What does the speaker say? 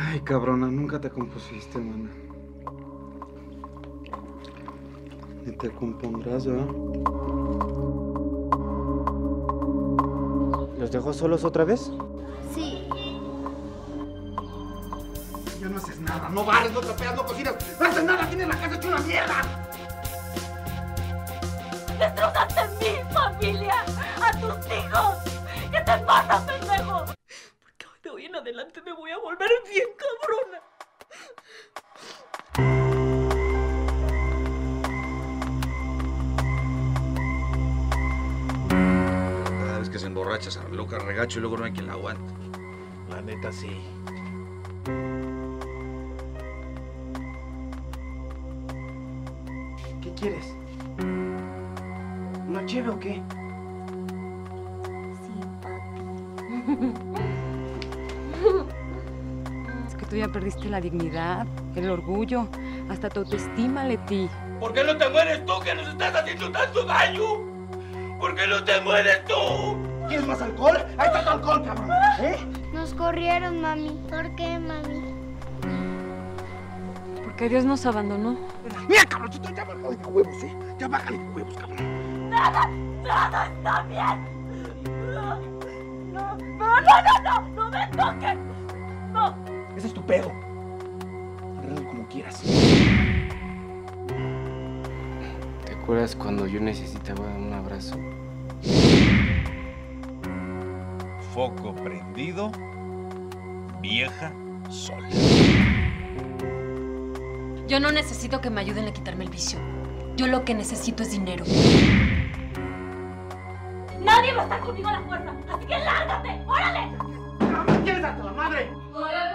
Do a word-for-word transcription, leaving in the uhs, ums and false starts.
Ay, cabrona, nunca te compusiste, mana. Ni te compondrás, ¿verdad? ¿Los dejó solos otra vez? Sí. Ya no haces nada, no barres, no trapeas, no cocinas, no haces nada, tienes la casa hecha una mierda. ¡Destrozaste mi familia! ¡A tus hijos! ¿Qué te pasa, pendejo? Porque de hoy en adelante me voy a volver bien cabrona. Cada vez que se emborracha se loca regacho y luego no hay quien la aguante. La neta, sí. ¿Qué quieres? ¿Una cheve o qué? Sí, papi. Es que tú ya perdiste la dignidad, el orgullo, hasta tu autoestima, Leti. ¿Por qué no te mueres tú que nos estás haciendo tanto daño? ¿Por qué no te mueres tú? ¿Quieres más alcohol? Ahí está tu alcohol, cabrón. ¿Eh? Nos corrieron, mami. ¿Por qué, mami? Porque Dios nos abandonó. Mira, cabrón, ya bájale de huevos, ¿eh? Ya bájale de huevos, cabrón. ¡Nada! ¡Nada está bien! No, no, no, no, no, no me toques. No. Ese es tu pedo. Arréglalo como quieras. ¿Te acuerdas cuando yo necesitaba un abrazo? Foco prendido, vieja sola. Yo no necesito que me ayuden a quitarme el vicio. Yo lo que necesito es dinero. Nadie va a estar conmigo a la fuerza, así que lárgate, órale. ¿Quieres a tu madre? ¡Órale!